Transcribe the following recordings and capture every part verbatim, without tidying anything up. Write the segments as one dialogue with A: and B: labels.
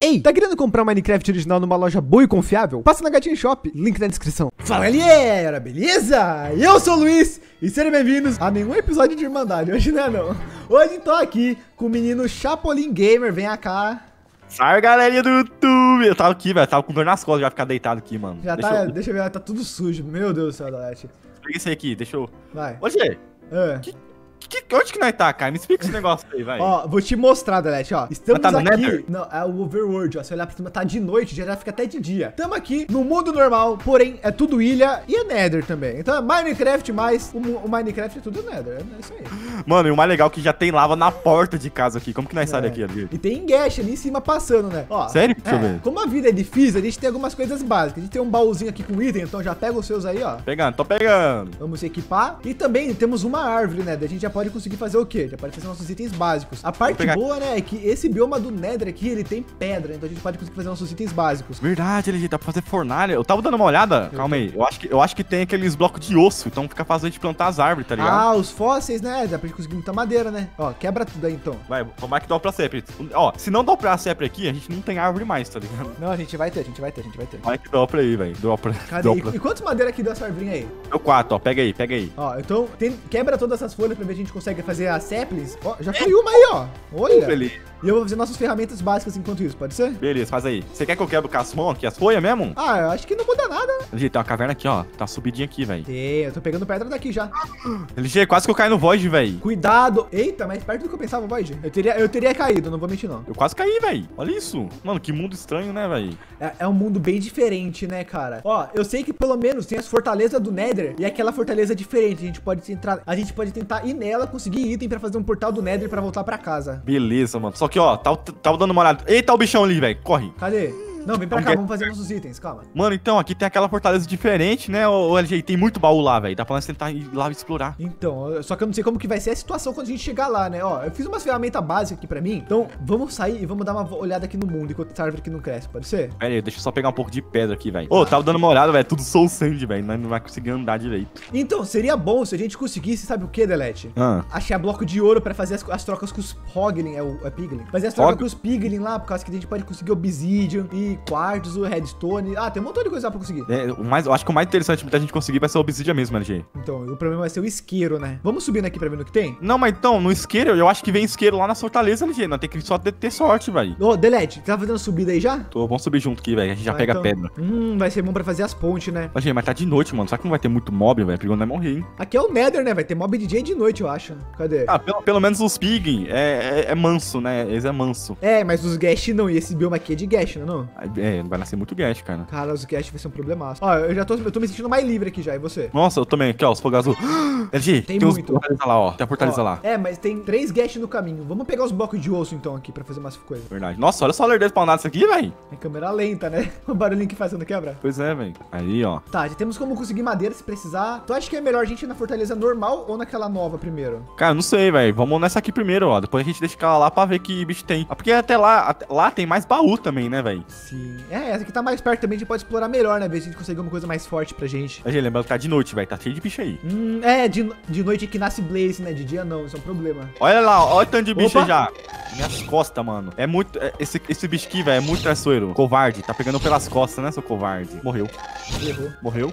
A: Ei, tá querendo comprar um Minecraft original numa loja boa e confiável? Passa na Gatinha Shop, link na descrição. Fala galera, beleza? Eu sou o Luiz e sejam bem-vindos a nenhum episódio de Irmandade, hoje não é não. Hoje tô aqui com o menino Chapolin Gamer, vem cá.
B: Salve galerinha do YouTube, eu tava aqui, velho, tava com dor nas costas, já ficar deitado aqui, mano.
A: Já
B: deixa
A: tá,
B: eu...
A: deixa eu ver, tá tudo sujo, meu Deus do céu, Dalete.
B: Pega isso aí aqui, deixa eu...
A: Vai.
B: Ô, Gê,
A: É.
B: que... Que, onde que nós tá, cara? Me explica esse negócio aí, vai.
A: Ó, vou te mostrar, Dalete, ó. Estamos
B: Mas tá no
A: aqui.
B: Nether?
A: Não, é o Overworld, ó. Se olhar pra cima, tá de noite, já, já fica até de dia. Tamo aqui no mundo normal, porém é tudo ilha e é Nether também. Então é Minecraft mais. O, o Minecraft é tudo Nether. É isso aí.
B: Mano, e o mais legal é que já tem lava na porta de casa aqui. Como que nós
A: É.
B: saímos daqui ali?
A: E tem Gash ali em cima passando, né? Ó,
B: Sério? Deixa
A: é,
B: eu ver.
A: como a vida é difícil, a gente tem algumas coisas básicas. A gente tem um baúzinho aqui com item, então já pega os seus aí, ó.
B: Pegando, tô pegando.
A: Vamos equipar. E também temos uma árvore, né? A gente já pode conseguir fazer o quê? Já pode fazer nossos itens básicos. A parte
B: pegar...
A: boa, né, é que esse bioma do Nether aqui, ele tem pedra, então a gente pode conseguir fazer nossos itens básicos.
B: Verdade, L G, dá pra fazer fornalha. Eu tava dando uma olhada,
A: Eu
B: calma
A: tô.
B: aí. Eu acho, que, eu acho que tem aqueles blocos de osso, então fica fácil a gente plantar as árvores, tá ligado?
A: Ah, os fósseis, né? Dá pra gente conseguir muita madeira, né? Ó, quebra tudo aí, então.
B: Vai, tomara que dá pra sempre. Ó, se não dá pra sempre aqui, a gente não tem árvore mais, tá ligado?
A: Não, a gente vai ter, a gente vai ter, a gente vai ter.
B: Olha que dá pra aí, velho. Dá pra...
A: Cadê?
B: dá
A: E,
B: pra-
A: e quantas madeiras aqui deu essa árvore aí?
B: Deu quatro, ó. Pega aí, pega aí.
A: Ó, então tem, quebra todas essas folhas pra ver se a gente consegue fazer as saplings. Ó, já foi uma aí, ó. Olha.
B: Beleza.
A: E eu vou fazer nossas ferramentas básicas enquanto isso, pode ser?
B: Beleza, faz aí. Você quer que eu quebre o casmão aqui, as folhas mesmo?
A: Ah, eu acho que não muda nada, né?
B: L G, tem uma caverna aqui, ó. Tá uma subidinha aqui, velho.
A: Tem, eu tô pegando pedra daqui já.
B: L G, quase que eu caí no Void, velho.
A: Cuidado. Eita, mais perto do que eu pensava, Void. Eu teria, eu teria caído, não vou mentir, não.
B: Eu quase caí, velho. Olha isso. Mano, que mundo estranho, né, velho?
A: É, é um mundo bem diferente, né, cara? Ó, eu sei que pelo menos tem as fortalezas do Nether e aquela fortaleza diferente. A gente pode entrar, a gente pode tentar ir nela, conseguir item pra fazer um portal do Nether pra voltar pra casa.
B: Beleza, mano. Só que, ó, tava, tava dando uma olhada. Eita, o bichão ali, velho. Corre.
A: Cadê? Não, vem pra
B: Vamos
A: cá,
B: ver.
A: vamos fazer nossos itens, calma.
B: Mano, então, aqui tem aquela fortaleza diferente, né, ô L G? Tem muito baú lá, velho. Dá pra nós tentar ir lá explorar.
A: Então, eu- só que eu não sei como que vai ser a situação quando a gente chegar lá, né? Ó, eu fiz umas ferramentas básicas aqui pra mim. Então, vamos sair e vamos dar uma olhada aqui no mundo enquanto essa árvore aqui não cresce, pode ser?
B: Pera aí, deixa eu só pegar um pouco de pedra aqui, velho. Ô, tava dando uma olhada, velho. Tudo soul sand, velho. Nós não vai conseguir andar direito.
A: Então, seria bom se a gente conseguisse, sabe o que, Delete?
B: Ah.
A: Achar bloco de ouro pra fazer as, as trocas com os Hoglin, é o é Piglin. Fazer as trocas
B: Hog-
A: com os Piglin lá, por causa que a gente pode conseguir Obsidian e quartos, o Redstone. Ah, tem um montão de coisa lá pra conseguir.
B: É, o mais, eu acho que o mais interessante da gente conseguir vai ser o obsidian mesmo, L G.
A: Então, o problema vai ser o isqueiro, né? Vamos subindo aqui pra ver no que tem?
B: Não, mas então, no isqueiro, eu acho que vem isqueiro lá na fortaleza, L G. Nós tem que só ter, ter sorte, velho.
A: Ô, Delete, tá fazendo subida aí já?
B: Tô, vamos subir junto aqui, velho. A gente já
A: Vai,
B: pega
A: então.
B: pedra.
A: Hum, vai ser bom pra fazer as pontes, né?
B: L G, mas tá de noite, mano. Será que não vai ter muito mob, velho? Perigoso nós morrer, hein?
A: Aqui é o Nether, né? Vai ter mob D J de noite, eu acho. Cadê?
B: Ah, pelo, pelo menos os pig é, é, é manso, né? Eles é manso.
A: É, mas os Gash não. E esse bioma aqui é de Gash, não é não?
B: É, vai nascer muito gas, cara.
A: Cara, os Gash vai ser um problemaço. Ó, eu já tô, eu tô me sentindo mais livre aqui já, e você?
B: Nossa, eu também. Aqui, ó, os fogos azul. L G,
A: Tem
B: tem, uns
A: muito.
B: fortaleza lá, ó. Tem a fortaleza
A: Ó,
B: lá.
A: É, mas tem três Gash no caminho. Vamos pegar os blocos de osso então aqui pra fazer umas coisas.
B: Verdade. Nossa, olha só o lerdez spawnado isso aqui, velho.
A: É câmera lenta, né? O barulhinho que faz quando quebra.
B: Pois é, velho. Aí, ó.
A: Tá, já temos como conseguir madeira se precisar. Tu acha que é melhor a gente ir na fortaleza normal ou naquela nova primeiro?
B: Cara, não sei, velho. Vamos nessa aqui primeiro, ó. Depois a gente deixa aquela lá pra ver que bicho tem. Ah, porque até lá, até lá tem mais baú também, né, velho?
A: Sim. É, essa aqui tá mais perto também, a gente pode explorar melhor, né? Ver se a gente consegue alguma coisa mais forte pra gente.
B: A gente lembra que tá de noite, velho. Tá cheio de bicho aí.
A: Hum, é, de, de noite que nasce Blaze, né? De dia não, isso é um problema.
B: Olha lá, ó, olha o tanto de bicho
A: Opa.
B: aí já. Minhas costas, mano. É muito. é- esse, esse bicho aqui, velho, é muito traiçoeiro. Covarde. Tá pegando pelas costas, né, seu covarde? Morreu.
A: Errou.
B: Morreu.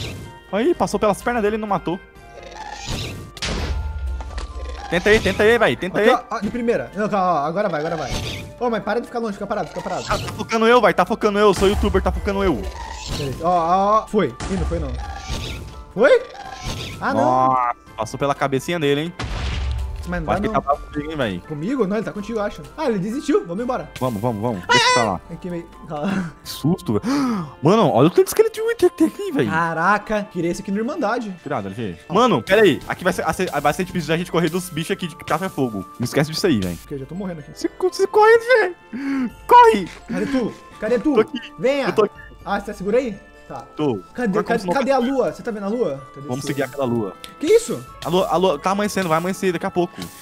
B: Aí, passou pelas pernas dele e não matou. Tenta aí, tenta aí, velho. Tenta
A: Aqui,
B: aí.
A: ó, ó, de primeira. Não, calma, ó, agora vai, agora vai. Ô, mas para de ficar longe, fica parado, fica parado.
B: Tá focando eu, vai. Tá focando eu. Sou youtuber, tá focando eu.
A: Beleza. Ó, ó, ó. Foi. Ih, não foi não. Foi? Ah, não.
B: Nossa, passou pela cabecinha dele, hein?
A: Mas não
B: Acho
A: dá
B: que
A: não.
B: ele tá bravo comigo, hein, velho.
A: Comigo? Não, ele tá contigo, eu acho. Ah, ele desistiu. Vamos embora.
B: Vamos, vamos, vamos. Deixa eu pra lá.
A: Aqui meio... Calma.
B: Que susto, velho. Mano, olha o tanto de esqueleto de Wither que tem aqui, velho.
A: Caraca, queria esse aqui na Irmandade.
B: Cuidado, L G. Mano, pera aí. Aqui vai ser, vai ser difícil da gente correr dos bichos aqui de café fogo. Não esquece disso aí, velho.
A: Porque eu já tô morrendo aqui.
B: Você, você corre, L G. Corre.
A: Cadê tu? Cadê tu?
B: Tô aqui.
A: Venha.
B: Eu tô aqui.
A: Ah, você tá segura aí? Tá.
B: Tô.
A: Cadê,
B: Corre como
A: cadê,
B: se não-
A: cadê a lua? Você tá vendo a lua? Cadê
B: Vamos
A: você?
B: seguir aquela lua.
A: Que isso?
B: A lua, a lua tá amanhecendo, vai amanhecer daqui a pouco.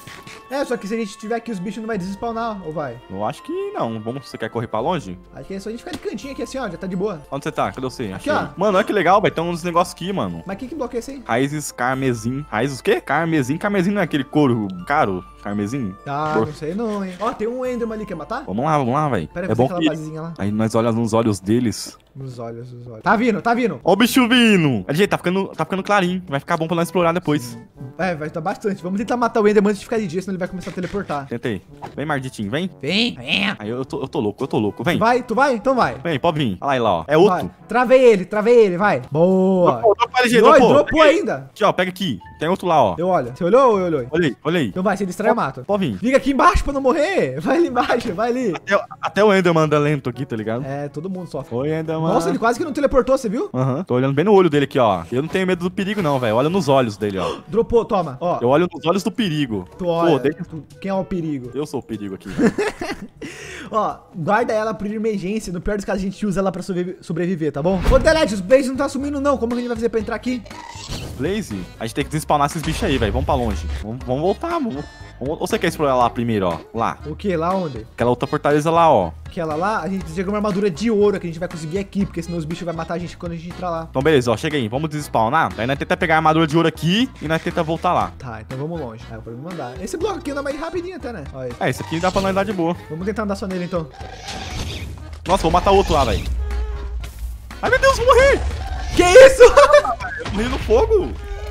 A: É, só que se a gente tiver aqui, os bichos não vai despawnar, ou vai?
B: Eu acho que não. Vamos, você quer correr pra longe?
A: Acho que é só a gente ficar de cantinho aqui assim, ó, já tá de boa.
B: Onde você tá? Cadê você?
A: Aqui,
B: Achei.
A: ó.
B: Mano, olha que legal, velho. Tem uns negócios aqui, mano.
A: Mas que que bloqueia esse aí?
B: Raízes carmesim. Raízes o quê? Carmesim. Carmesim não é aquele couro caro? Carmesim?
A: Ah,
B: Cor.
A: não sei não, hein. Ó, tem um Enderman ali, quer matar?
B: Vamos lá, vamos lá, velho.
A: Pera aí,
B: É
A: vou
B: bom
A: fazer aquela
B: que...
A: basezinha lá.
B: Aí nós olhamos nos olhos deles.
A: Nos olhos, nos olhos. Tá vindo, tá vindo.
B: Ó o bicho vindo. Gente, tá ficando, tá ficando clarinho. Vai ficar bom pra nós explorar depois.
A: É, vai estar bastante. Vamos tentar matar o Enderman antes de ficar de dia, senão ele vai começar a teleportar.
B: Tentei. Vem, Marditinho, vem.
A: Vem, vem.
B: Aí eu tô, eu tô louco, eu tô louco. Vem.
A: Vai, tu vai? Então vai.
B: Vem, pode vir. Olha lá, ele lá, ó. É outro.
A: Vai. Travei ele, travei ele, vai. Boa.
B: Dropou, dropou, L G,
A: Oi,
B: dropou.
A: dropou
B: Peguei.
A: ainda.
B: Aqui, ó, pega aqui. Tem outro lá, ó.
A: Eu olho. Você olhou ou eu olhei?
B: Olhei, olhei.
A: Então vai, se distrai, eu mato.
B: Pode vir.
A: Fica aqui embaixo pra não morrer. Vai ali embaixo, vai ali.
B: Até, até o Enderman anda lento aqui, tá ligado?
A: É, todo mundo sofre.
B: Oi, Enderman.
A: Nossa, ele quase que não teleportou, você viu?
B: Aham. Tô olhando bem no olho dele aqui, ó. Eu não tenho medo do perigo, não, velho. Olha nos olhos dele, ó.
A: Dropou, toma. Ó,
B: Eu olho nos olhos do perigo.
A: tu olha.
B: Pô, deixa...
A: tu- quem é o perigo?
B: Eu sou o perigo aqui, velho.
A: Ó, guarda ela por emergência. No pior dos casos, a gente usa ela pra sobrevi- sobreviver, tá bom? Ô, Delete, os Blaze não tá sumindo, não. Como que a gente vai fazer pra entrar aqui?
B: Blaze, a gente tem que despawnar esses bichos aí, velho. Vamos pra longe. Vamos, vamos voltar, vamos. vamos- Ou você quer explorar lá primeiro, ó? Lá.
A: O que? Lá onde?
B: Aquela outra fortaleza lá, ó.
A: Aquela lá, a gente precisa de uma armadura de ouro que a gente vai conseguir aqui, porque senão os bichos vão matar a gente quando a gente entrar lá.
B: Então, beleza, ó. Chega aí. Vamos despawnar. Aí nós tenta pegar a armadura de ouro aqui e nós tenta voltar lá.
A: Tá, então vamos longe. É, o problema andar. Esse bloco aqui anda mais rapidinho até, né? Olha aí.
B: É, esse aqui dá pra nós andar de boa.
A: Vamos tentar andar só nele, então.
B: Nossa, vou matar o outro lá, velho. Ai, meu Deus, vou morrer!
A: Que isso?
B: Eu morri no fogo!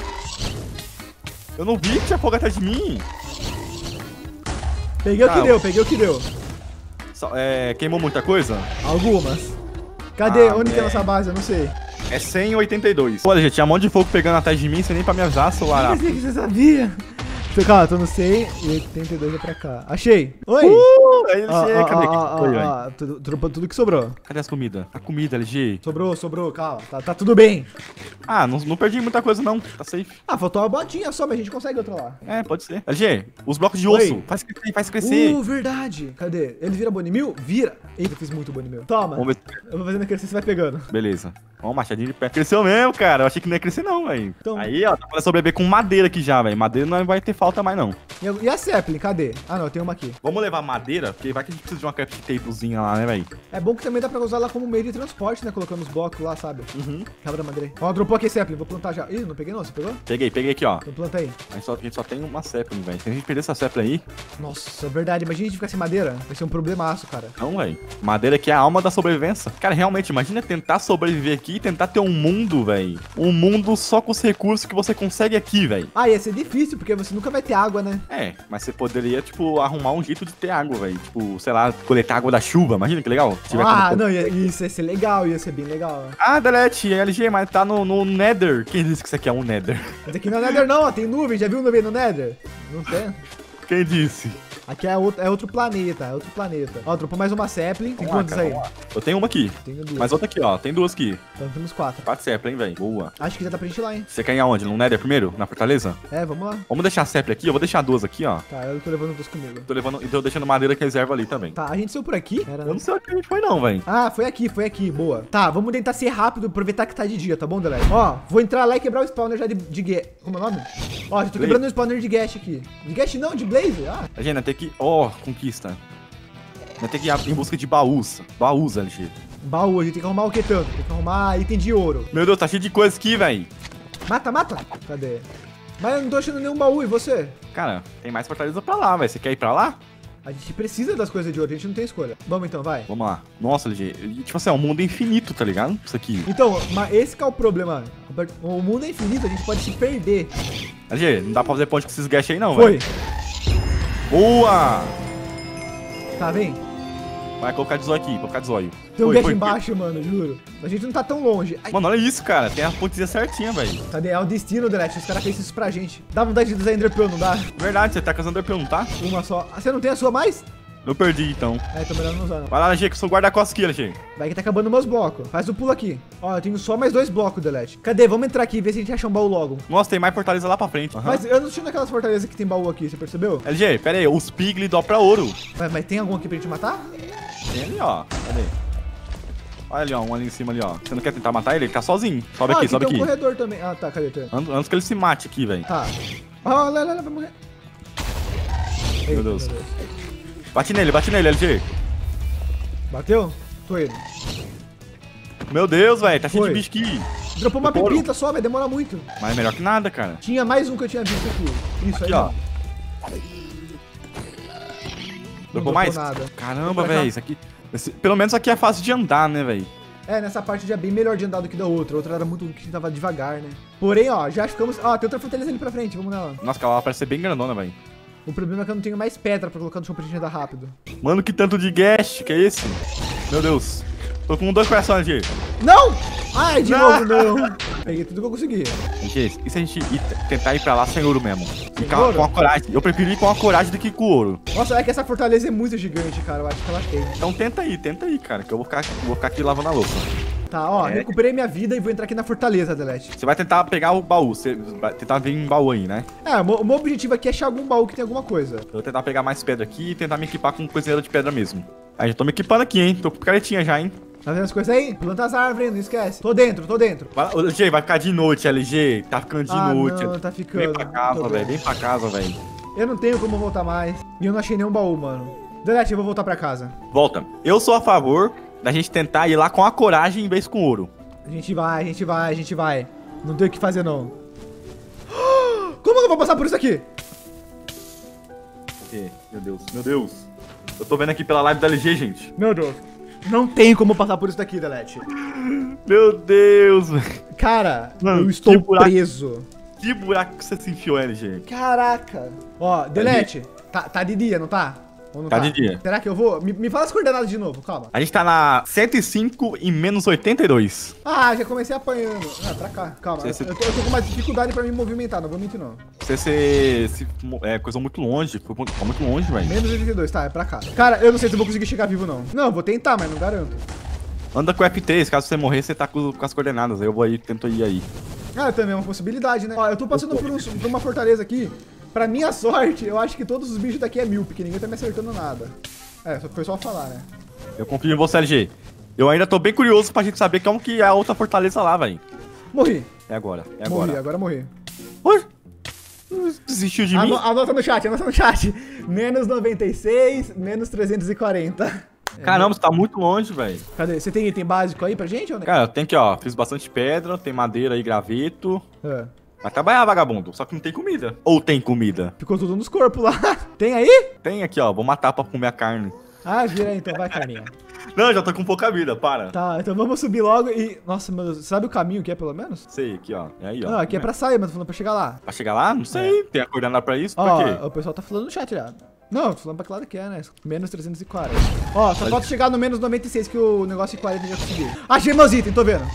B: Eu não vi que tinha fogo atrás de mim.
A: Peguei o que
B: Ah,
A: deu, peguei o que deu.
B: Só- é, queimou muita coisa?
A: Algumas. Cadê?
B: Ah,
A: Onde que é a
B: é.
A: nossa base? Eu não sei.
B: É cem e oitenta e dois. Olha, gente, tinha um monte de fogo pegando atrás de mim, sem nem pra me avisar, celular.
A: Eu pensei que você sabia. Então, calma, tô no cem e oitenta e dois é pra cá. Achei. Oi.
B: Uh, aí ele
A: Ó,
B: chega.
A: ó,
B: Cadê?
A: ó, ó,
B: Foi, velho.
A: ó, tudo- Dropou tudo que sobrou.
B: Cadê as comidas? A comida, L G.
A: Sobrou, sobrou, calma. Tá, tá tudo bem.
B: Ah, não, não perdi muita coisa, não. Tá safe.
A: Ah, faltou uma botinha só, mas a gente consegue outra lá.
B: É, pode ser. L G, os blocos de
A: Oi.
B: osso. Faz crescer, faz crescer.
A: Uh, verdade. Cadê? Ele vira Bonimil? Vira. Eita, fiz muito Bonimil. Toma.
B: Vamos ver.
A: Eu vou fazendo crescer, você vai pegando.
B: Beleza. Ó, um machadinho de pé. Cresceu mesmo, cara. Eu achei que não ia crescer, não, velho.
A: Então-
B: Aí, ó, dá pra sobreviver com madeira aqui já, velho. Madeira não vai ter falta mais, não.
A: E a- E a Zeppelin, cadê? Ah, não, tem uma aqui.
B: Vamos levar madeira, porque vai que a gente precisa de uma craft tablezinha lá, né, velho?
A: É bom que também dá pra usar ela como meio de transporte, né? Colocando os blocos lá, sabe?
B: Uhum.
A: Cabra da madeira. Ó, dropou aqui, Zeppelin. Vou plantar já. Ih, não peguei não. Você pegou?
B: Peguei, peguei aqui, ó.
A: Então planta aí.
B: A gente só, a gente só tem uma Zeppelin, velho. Se a gente perder essa Zeppelin aí,
A: Nossa, é verdade. Imagina a gente ficar sem madeira. Vai ser um problemaço, cara.
B: não, velho. Madeira aqui é a alma da sobrevivência. Cara, realmente, imagina tentar sobreviver aqui e tentar ter um mundo, velho. Um mundo só com os recursos que você consegue aqui, velho.
A: Ah, ia ser difícil, porque você nunca vai ter água, né?
B: É, mas você poderia, tipo, arrumar um jeito de ter água, velho. Tipo, sei lá, coletar água da chuva. Imagina que legal. Se tiver
A: Ah,
B: como-
A: não, ia, isso ia ser legal, ia ser bem legal.
B: Ah, Delete, L G, mas tá no, no Nether. Quem disse que isso aqui é um Nether?
A: Mas aqui não é Nether não, ó, tem nuvem, já viu nuvem no Nether? Não tem?
B: Quem disse?
A: Aqui é outro, é outro planeta, é outro planeta. Ó, dropou mais uma Zeppelin. Tem
B: Vamos lá,
A: quantos
B: cara,
A: aí?
B: vamos lá. Eu tenho uma aqui.
A: Tenho duas.
B: Mas outra aqui, ó. Tem duas aqui.
A: Então temos quatro.
B: Quatro Zeppelin, velho. Boa.
A: Acho que já dá pra gente ir lá, hein?
B: Você quer ir aonde? No Nether primeiro? Na fortaleza?
A: É, vamos lá.
B: Vamos deixar a Zeppelin aqui? Eu vou deixar duas aqui, ó.
A: Tá, eu tô levando duas comigo.
B: Tô levando e tô deixando madeira que reserva ali também.
A: Tá, a gente saiu por aqui? Era,
B: Eu
A: né?
B: não sei onde a gente foi, não, velho.
A: Ah, foi aqui, foi aqui, boa. Tá, vamos tentar ser rápido, aproveitar que tá de dia, tá bom, Delete? Ó, vou entrar lá e quebrar o spawner já de, de Gash. Como é o nome? Ó, já tô
B: Blaze.
A: quebrando o spawner de Gash aqui. De Gash não, de Blaze. Ah,
B: A gente vai ter que... Ó, conquista. Vai ter que ir em busca de baús. Baús, L G.
A: baú, a gente tem que arrumar o que tanto? Tem que arrumar item de ouro.
B: Meu Deus, tá cheio de coisa aqui, velho.
A: Mata, mata. Cadê? Mas eu não tô achando nenhum baú, e você?
B: Cara, tem mais fortaleza pra lá, velho. Você quer ir pra lá?
A: A gente precisa das coisas de ouro, a gente não tem escolha. Vamos então, vai.
B: Vamos lá. Nossa, L G. E, tipo assim, é um mundo infinito, tá ligado? Isso aqui.
A: Então, mas esse que é o problema. O mundo é infinito, a gente pode se perder.
B: L G, não dá pra fazer ponte com esses gash aí, não,
A: Foi.
B: velho. Boa!
A: Tá, vem.
B: Vai colocar de zóio aqui, colocar de zóio.
A: Tem um
B: Foi,
A: gash
B: foi.
A: embaixo, mano, juro. A gente não tá tão longe. Ai,
B: Mano, olha isso, cara. Tem a pontezinha certinha, velho.
A: cadê? É o destino, Delete. Os caras fez isso pra gente. Dá vontade de usar Ender Pearl, não dá?
B: Verdade, você tá casando Enderpearl, não tá?
A: Uma só. Ah, você não tem a sua mais?
B: Eu perdi, então.
A: É, então melhor não usar, não.
B: Vai lá, L G, que eu sou guarda-costas aqui, L G.
A: Vai que tá acabando meus blocos. Faz o pulo aqui. Ó, eu tenho só mais dois blocos, Delete. Cadê? Vamos entrar aqui e ver se a gente acha um baú logo.
B: Nossa, tem mais fortaleza lá pra frente. Aham.
A: Mas eu não tinha naquelas fortalezas que tem baú aqui, você percebeu?
B: L G, pera aí. Os Pigli dó pra ouro.
A: Mas, mas tem algum aqui pra gente matar?
B: Tem ali, ó. Cadê? Olha ali, ó. Um ali em cima ali, ó. Você não quer tentar matar ele? Ele tá sozinho. Sobe
A: Ah,
B: aqui, sobe
A: tem
B: aqui.
A: um corredor também. Ah, tá, cadê? Cadê?
B: Antes, antes que ele se mate aqui, velho.
A: Tá. Ó, lá, lá, lá, vai morrer.
B: Meu Deus. Bate nele, bate nele, L G.
A: Bateu? Tô indo.
B: Meu Deus, velho, tá cheio
A: Foi.
B: de bicho aqui.
A: Dropou uma
B: Dropou.
A: pepita só, vai demorar muito.
B: Mas é melhor que nada, cara.
A: Tinha mais um que eu tinha visto aqui. Isso
B: Aqui,
A: aí.
B: ó. Dropou mais?
A: Nada.
B: Caramba,
A: Pra cá.
B: velho, isso aqui... esse- pelo menos aqui é fácil de andar, né, velho?
A: É, nessa parte já é bem melhor de andar do que da outra. A outra era muito que tava devagar, né? Porém, ó, já ficamos... Ó, tem outra fortaleza ali pra frente, vamos nela.
B: Nossa, aquela lá parece ser bem grandona, velho.
A: O problema é que eu não tenho mais pedra pra colocar no chão pra gente andar rápido.
B: Mano, que tanto de gas, que é esse? Meu Deus. Tô com dois corações aqui.
A: Não! Ai, de
B: Não!
A: novo, não. Peguei tudo que eu consegui.
B: Gente, e se a gente ir t- tentar ir pra lá sem ouro mesmo?
A: Sem
B: E com,
A: ouro?
B: com a coragem. Eu prefiro ir com a coragem do que com o ouro.
A: Nossa, é que essa fortaleza é muito gigante, cara. Eu acho que ela tem.
B: Então tenta aí, tenta aí, cara, que eu vou ficar, vou ficar aqui lavando a louça.
A: Tá, ó,
B: É.
A: recuperei minha vida e vou entrar aqui na fortaleza, Delete.
B: Você vai tentar pegar o baú, você vai tentar vir em baú aí, né?
A: É, o meu- o meu objetivo aqui é achar algum baú que tem alguma coisa.
B: Eu vou tentar pegar mais pedra aqui e tentar me equipar com cozinheiro de pedra mesmo. Aí, já tô me equipando aqui, hein? Tô com picaretinha já, hein?
A: Tá vendo as coisas aí? Planta as árvores, não esquece. Tô dentro, tô dentro.
B: Vai, L G, vai ficar de noite, L G. Tá ficando de
A: Ah,
B: noite.
A: não, tá ficando.
B: Vem pra casa,
A: Tô
B: velho.
A: bem.
B: Vem pra casa, velho.
A: Eu não tenho como voltar mais. E eu não achei nenhum baú, mano. Delete, eu vou voltar pra casa.
B: Volta. Eu sou a favor da gente tentar ir lá com a coragem em vez com ouro.
A: A gente vai, a gente vai, a gente vai. Não tem o que fazer, não. Como que eu vou passar por isso aqui?
B: Ih, Meu Deus, meu Deus. Eu tô vendo aqui pela live da L G, gente.
A: Meu Deus. Não tem como passar por isso daqui, Delete.
B: Meu Deus, velho.
A: Cara,
B: Mano,
A: eu estou
B: que buraco.
A: preso.
B: Que buraco que você se enfiou, L G?
A: Caraca. Ó, Delete, tá, tá de dia, não tá? Ou não
B: Tá de dia.
A: Será que eu vou? Me, me fala as coordenadas de novo, calma.
B: A gente tá na cento e cinco e menos oitenta e dois.
A: Ah, já comecei apanhando. Ah, pra cá, calma.
B: Você- você-
A: Eu, tô, eu tô com uma dificuldade pra me movimentar, não vou mentir não.
B: Você se, se é, coisou muito longe. Foi muito- foi muito longe, velho.
A: Menos oitenta e dois, tá, é pra cá. Cara, eu não sei se eu vou conseguir chegar vivo, não. Não, vou tentar, mas não garanto.
B: Anda com o F três, caso você morrer, você tá com, com as coordenadas. Aí eu vou aí, tento ir aí.
A: Ah, também é uma possibilidade, né? Ó, eu tô passando por, um- por uma fortaleza aqui. Pra minha sorte, eu acho que todos os bichos daqui é mil, porque ninguém tá me acertando nada. É, só foi só falar, né?
B: Eu confio em você, L G. Eu ainda tô bem curioso pra gente saber como que é a outra fortaleza lá, velho.
A: Morri.
B: É agora, é
A: Morri,
B: agora.
A: agora morri.
B: Oi? Desistiu de mim?
A: Ano, anota no chat, anota no chat. Menos noventa e seis, menos trezentos e quarenta.
B: Caramba, você tá muito longe, velho.
A: Cadê? Você tem item básico aí pra gente ou não?
B: Cara, tem aqui, ó. Fiz bastante pedra, tem madeira aí, graveto.
A: É.
B: Vai trabalhar, vagabundo. Só que não tem comida. Ou tem comida?
A: Ficou tudo nos corpos lá. Tem aí?
B: Tem aqui, ó. Vou matar pra comer a carne.
A: Ah, vira aí então, vai, carninha.
B: Não, já tô com pouca vida, para.
A: Tá, então vamos subir logo e... Nossa, meu Deus, sabe o caminho que é, pelo menos?
B: Sei, aqui, ó. É aí, ó.
A: Não, aqui é pra sair, mas tô falando pra chegar lá.
B: Pra chegar lá? Não sei. Tem a coordenada pra isso? Pra
A: Ó,
B: quê?
A: o pessoal tá falando no chat já. Não, tô falando pra que lado que é, né? Menos trezentos e quarenta. Ó, só falta chegar no menos noventa e seis que o negócio de quarenta já consegui. Achei meus itens, tô vendo.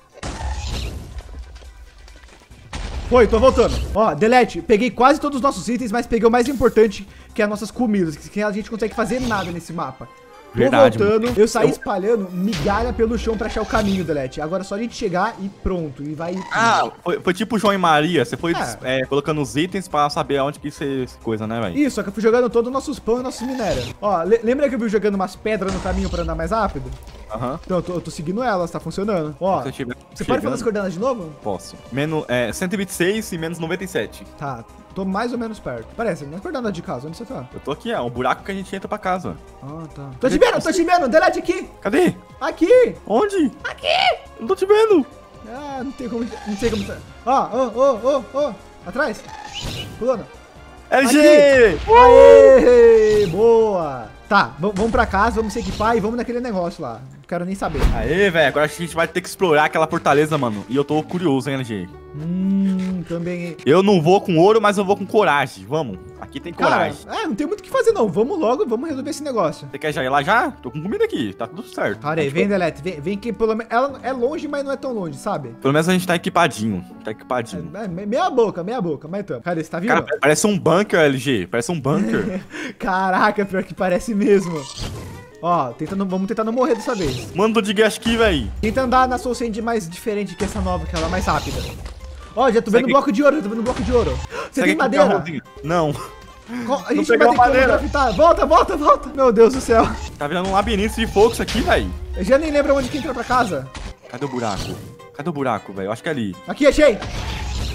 A: Foi, tô voltando. Ó, Delete, peguei quase todos os nossos itens, mas peguei o mais importante, que é as nossas comidas, que a gente consegue fazer nada nesse mapa. Tô
B: Verdade,
A: voltando,
B: mano.
A: eu saí
B: Eu-
A: espalhando migalha pelo chão pra achar o caminho, Delete. Agora é só a gente chegar e pronto, e vai...
B: Ah, foi, foi tipo João e Maria. Você foi
A: É.
B: é, colocando os itens pra saber aonde que isso é coisa, né, velho?
A: Isso, só que eu fui jogando todos os nossos pão e nossos minérios. Ó, le- lembra que eu fui jogando umas pedras no caminho pra andar mais rápido?
B: Aham.
A: Então, eu tô, eu tô seguindo elas, tá funcionando. Ó,
B: Se eu tiver
A: você pode falar as
B: chegando,
A: coordenadas de novo?
B: Posso. Menos, é, cento e vinte e seis e menos noventa e sete.
A: Tá, tô mais ou menos perto. Parece, não é coordenada de casa, onde você tá?
B: Eu tô aqui, é um buraco que a gente entra pra casa.
A: Ah, tá. Tô te vendo, tô te vendo, Delete aqui!
B: Cadê?
A: Aqui!
B: Onde? Aqui! Eu não tô te vendo.
A: Ah, não tem como, não sei como... Ó, ó, ó, ó, ó, atrás! Pulando.
B: L G!
A: Aê, boa! Tá, v- vamos pra casa, vamos se equipar e vamos naquele negócio lá. Não quero nem saber.
B: Aê, velho, agora acho que a gente vai ter que explorar aquela fortaleza, mano. E eu tô curioso, hein, L G?
A: Hum, também, hein?
B: Eu não vou com ouro, mas eu vou com coragem. Vamos. Aqui tem
A: Cara,
B: coragem.
A: é, não tem muito o que fazer não. Vamos logo, vamos resolver esse negócio.
B: Você quer já ir lá já? Tô com comida aqui, tá tudo certo.
A: Para aí, vem, Delete, vem, vem que pelo menos... Ela é longe, mas não é tão longe, sabe?
B: Pelo menos a gente tá equipadinho. Tá equipadinho.
A: É, me- meia boca, meia boca, mas tamo. Cadê? Você tá vindo?
B: Cara, parece um bunker, L G. Parece um bunker.
A: Caraca, pior que parece mesmo. Ó, tentando, vamos tentar não morrer dessa vez.
B: Manda de gas aqui, velho.
A: Tenta andar na Soul Sand mais diferente que essa nova, que ela é mais rápida. Ó, já tô vendo
B: Segue-
A: bloco de ouro, já tô vendo bloco de ouro. Você tem madeira?
B: Não.
A: Co- A gente
B: peguei
A: vai ter
B: uma
A: que
B: madeira.
A: craftar. Volta, volta, volta. Meu Deus do céu.
B: Tá virando um labirinto de fogo isso aqui, velho.
A: Eu já nem lembro onde que entra pra casa.
B: Cadê o buraco? Cadê o buraco, velho? Eu acho que é ali.
A: Aqui, achei.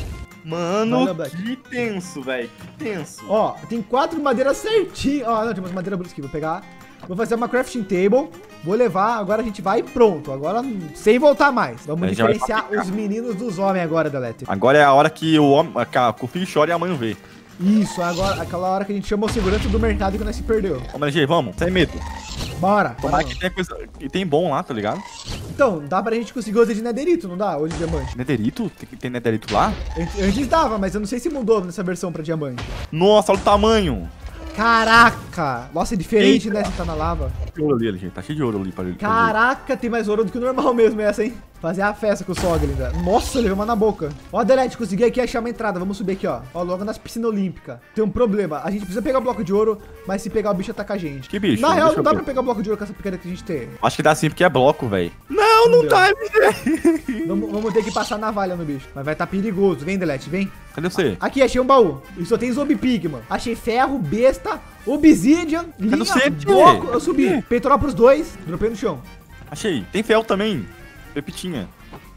B: Mano,
A: Valeu, Black.
B: que tenso, velho. Que tenso.
A: Ó, tem quatro madeiras certinho. Ó, não, tem umas madeiras brutas aqui. Vou pegar. Vou fazer uma crafting table. Vou levar. Agora a gente vai e pronto. Agora, sem voltar mais. Vamos
B: A gente já vai
A: diferenciar os meninos dos homens agora, Delete.
B: Agora é a hora que o, homem, que o filho chora e a mãe vê.
A: Isso, agora, aquela hora que a gente chamou o segurança do mercado que nós se perdeu.
B: Vamos, L G, vamos. Sem medo.
A: Bora.
B: Tomara
A: bora.
B: que tem coisa. Que tem bom lá, tá ligado?
A: Então, dá pra gente conseguir hoje de netherito, não dá? Hoje de diamante.
B: Netherito? Tem que ter netherito lá?
A: Antes- Antes dava, mas eu não sei se mudou nessa versão pra diamante.
B: Nossa, olha o tamanho.
A: Caraca! Nossa, é diferente,
B: Eita.
A: né? Se tá na lava.
B: Tem ouro ali, L G. Tá cheio de ouro ali pra ele.
A: Caraca, tem mais ouro do que o normal mesmo essa, hein? Fazer a festa com o Sogli ainda. Nossa, levei uma na boca. Ó, Delete, consegui aqui achar uma entrada. Vamos subir aqui, ó. Ó, logo nas piscinas olímpicas. Tem um problema. A gente precisa pegar o bloco de ouro, mas se pegar o bicho ataca a gente.
B: Que bicho?
A: Na real,
B: Deixa
A: não
B: eu
A: dá
B: ver.
A: pra pegar o bloco de ouro com essa picareta que a gente tem.
B: Acho que dá sim, porque é bloco, velho. Não, não
A: Meu.
B: dá, L G.
A: Vamos, vamos ter que passar navalha no bicho. Mas vai tá perigoso. Vem, Delete, vem.
B: Cadê você?
A: Aqui, achei um baú. E só tem zombie pig, mano. Achei ferro, besta, obsidian, linha,
B: não sei,
A: bloco.
B: tchê.
A: Eu subi. Peitoral pros dois. Dropei no chão.
B: Achei. Tem fel também. Pepitinha.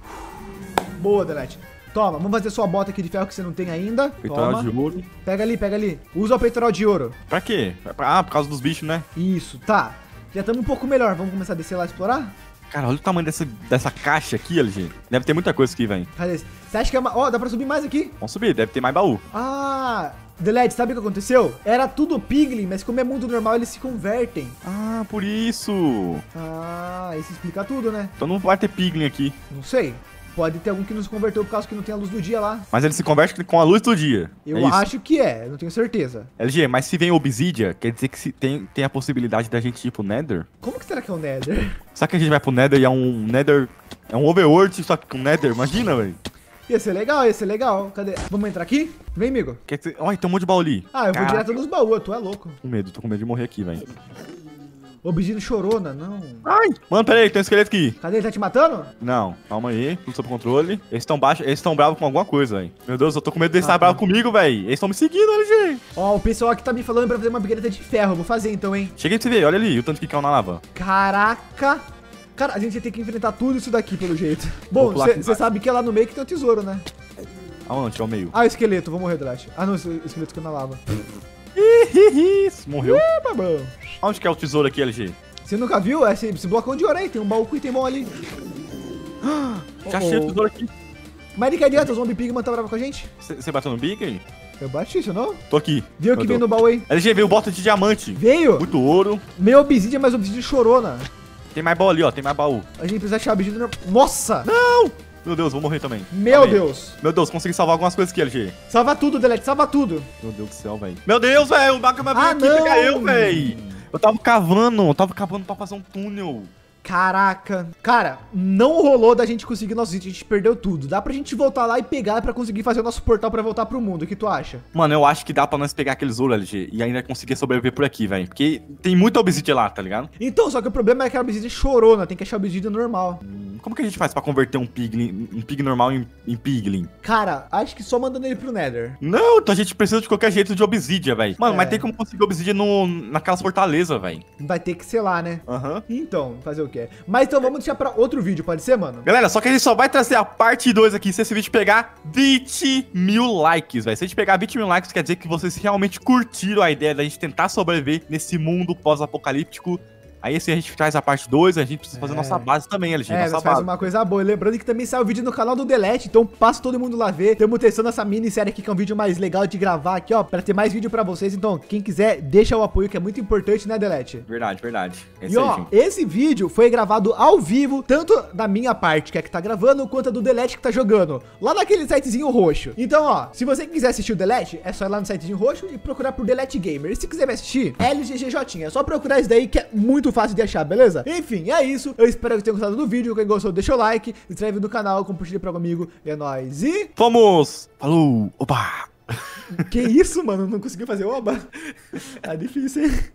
A: Boa, Delete. Toma, vamos fazer sua bota aqui de ferro que você não tem ainda.
B: Peitoral
A: Toma.
B: de ouro.
A: Pega ali, pega ali. Usa o peitoral de ouro.
B: Pra quê? Ah, por causa dos bichos, né?
A: Isso, tá. Já estamos um pouco melhor. Vamos começar a descer lá e explorar?
B: Cara, olha o tamanho dessa, dessa caixa aqui, L G. Deve ter muita coisa aqui, velho.
A: Cadê esse? Você acha que é uma... Ó, dá pra subir mais aqui?
B: Vamos subir, deve ter mais baú.
A: Ah, Delete, sabe o que aconteceu? Era tudo piglin, mas como é mundo normal, eles se convertem.
B: Ah, por isso.
A: Ah, isso explica tudo, né?
B: Então não vai ter piglin aqui.
A: Não sei. Pode ter algum que nos converteu por causa que não tem a luz do dia lá.
B: Mas ele se converte com a luz do dia.
A: Eu
B: é isso.
A: acho que é, não tenho certeza.
B: L G, mas se vem obsidia, quer dizer que se tem, tem a possibilidade da gente ir pro Nether?
A: Como que será que é o Nether?
B: Será que a gente vai pro Nether e é um Nether... É um Overworld só que com Nether? Imagina, velho.
A: Ia ser legal, ia ser legal. Cadê? Vamos entrar aqui? Vem, amigo.
B: Quer dizer... Olha, tem um monte de baú ali.
A: Ah, eu vou
B: Caraca,
A: direto nos baús, tu é louco.
B: Tô com medo, tô com medo de morrer aqui, velho.
A: Obsidian chorona, não.
B: Ai! Mano, pera aí, tem um esqueleto aqui.
A: Cadê? Ele tá te matando?
B: Não, calma aí, tudo sob controle. Eles estão baixos, eles estão bravos com alguma coisa, velho. Meu Deus, eu tô com medo deles
A: Ah,
B: estar
A: tá.
B: bravos comigo, velho. Eles estão me seguindo, L G.
A: Ó, o pessoal aqui tá me falando pra fazer uma picareta de ferro. Eu vou fazer então, hein.
B: Cheguei pra você ver, olha ali, o tanto que caiu na lava.
A: Caraca. Cara, a gente vai ter que enfrentar tudo isso daqui, pelo jeito. Bom,
B: Vou pular aqui
A: você
B: embaixo.
A: sabe que é lá no meio que tem o tesouro, né?
B: Aonde? É o meio.
A: Ah, o esqueleto. Vou morrer, Drat. Ah, não, o esqueleto caiu na lava.
B: Ih, morreu.
A: É, tá bom.
B: Onde que é o tesouro aqui, L G?
A: Você nunca viu esse, esse blocão de ouro aí? Tem um baú com item bom ali.
B: Já
A: Oh,
B: achei o
A: oh.
B: tesouro aqui.
A: Mas de que adianta? O Zombie Pigman tá bravo com a gente?
B: Você bateu no big aí?
A: Eu bati isso, não?
B: Tô aqui.
A: Viu o que vem no baú aí?
B: L G veio bota de diamante.
A: Veio?
B: Muito ouro.
A: Meu obsidian, mas obsidian chorona.
B: Tem mais baú ali, ó. Tem mais baú.
A: A gente precisa achar obsidian. no- Nossa!
B: Meu Deus, vou morrer também.
A: Meu
B: Calma aí.
A: Deus.
B: Meu Deus, consegui salvar algumas coisas aqui, L G.
A: Salva tudo, Delete, salva tudo.
B: Meu Deus do céu, velho. Meu Deus, velho. O Bakama veio
A: Ah,
B: aqui
A: não.
B: pegar eu, velho. Eu tava cavando. Eu tava cavando pra fazer um túnel.
A: Caraca. Cara, não rolou da gente conseguir nossos itens, a gente perdeu tudo. Dá pra gente voltar lá e pegar pra conseguir fazer o nosso portal pra voltar pro mundo. O que tu acha?
B: Mano, eu acho que dá pra nós pegar aqueles ouro, L G, e ainda conseguir sobreviver por aqui, velho. Porque tem muita obsidian lá, tá ligado?
A: Então, só que o problema é que a obsidian chorona, tem que achar obsidian normal.
B: Hum, Como que a gente faz pra converter um piglin, um pig normal em, em piglin?
A: Cara, acho que só mandando ele pro Nether.
B: Não, então a gente precisa de qualquer jeito de obsidian, velho. Mano,
A: É.
B: mas tem como conseguir obsidian no, naquelas fortalezas, velho.
A: Vai ter que ser lá, né?
B: Aham.
A: Então, fazer o quê? Mas então vamos deixar pra outro vídeo, pode ser, mano?
B: Galera, só que a gente só vai trazer a parte dois aqui se esse vídeo pegar vinte mil likes, velho. Se a gente pegar vinte mil likes, quer dizer que vocês realmente curtiram a ideia da gente tentar sobreviver nesse mundo pós-apocalíptico. Aí assim a gente traz a parte dois, a gente precisa fazer
A: É.
B: nossa base também, L G.
A: É,
B: nossa
A: nós faz
B: base.
A: uma coisa boa. E lembrando que também sai o vídeo no canal do Delete, então passa todo mundo lá ver. Estamos testando essa minissérie aqui, que é um vídeo mais legal de gravar aqui, ó, pra ter mais vídeo pra vocês. Então, quem quiser, deixa o apoio, que é muito importante, né, Delete?
B: Verdade, verdade. É
A: E
B: isso aí,
A: ó,
B: gente.
A: esse vídeo foi gravado ao vivo, tanto da minha parte, que é que tá gravando, quanto a do Delete que tá jogando, lá naquele sitezinho roxo. Então, ó, se você quiser assistir o Delete, é só ir lá no sitezinho roxo e procurar por Delete Gamer. E se quiser me assistir, L G G J, é só procurar isso daí que é muito fácil de achar, beleza? Enfim, é isso. Eu espero que tenham gostado do vídeo. Quem gostou, deixa o like, se inscreve no canal, compartilha para um amigo. E é nóis. E...
B: Vamos! Falou! Opa!
A: Que isso, mano? Não conseguiu fazer oba? Tá difícil, hein?